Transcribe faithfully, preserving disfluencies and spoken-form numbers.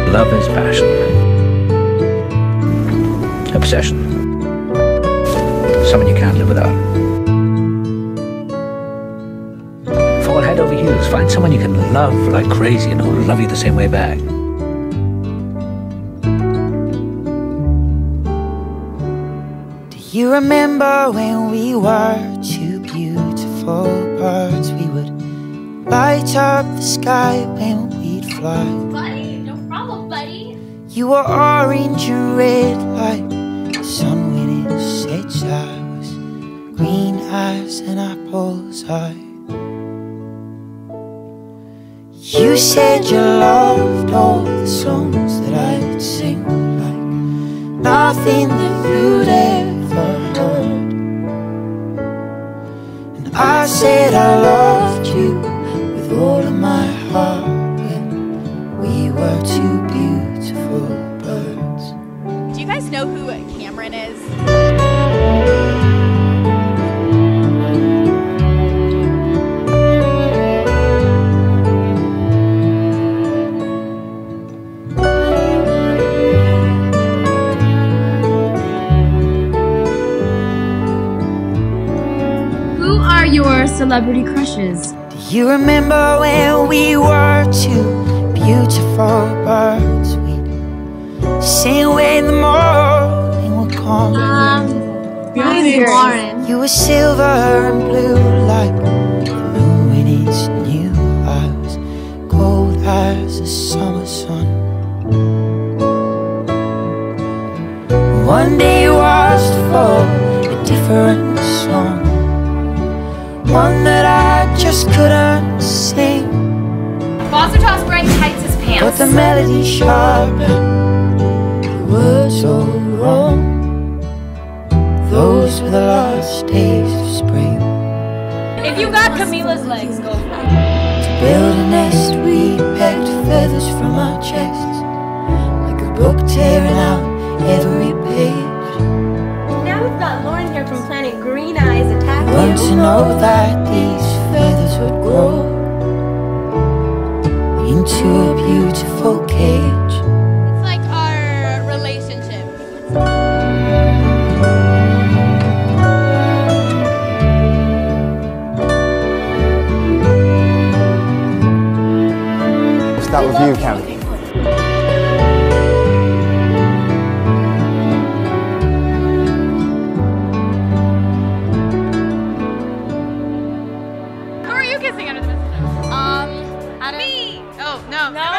Love is passion. Obsession. Someone you can't live without. Fall head over heels. Find someone you can love like crazy and who'll love you the same way back. Do you remember when we were two beautiful birds? We would light up the sky when we'd fly. Buddy, no problem, buddy. You were orange and red like the sun when it sets. I was green as an apple's eye. You said you loved all the songs that I'd sing, like nothing that you'd ever heard. And I said I loved you with all of my heart when we were two beautiful birds. Do you guys know who Camren is? Who are your celebrity crushes? Do you remember when we were two beautiful birds? We'd sing when the morning would come. Um, Lauren. You were silver and blue like the moon when it's new. I was cold as the summer sun. One day was for a different song, one that I just couldn't sing. Boss are tossed wearing tights as pants. But the melody sharp and the words all wrong. Those were the last days of spring. If you got Camila's legs, go for it. To build a nest we pecked feathers from our chests, like a book tearing out every page. Now we've got Lauren here from Planet Green Eyes attacking Learned to you. know that these feathers would grow into a beautiful cage. It's like our relationship. We'll start with you, Camila. Who are you kissing under the mistletoe? Um, Adam. Me! Oh, no. No.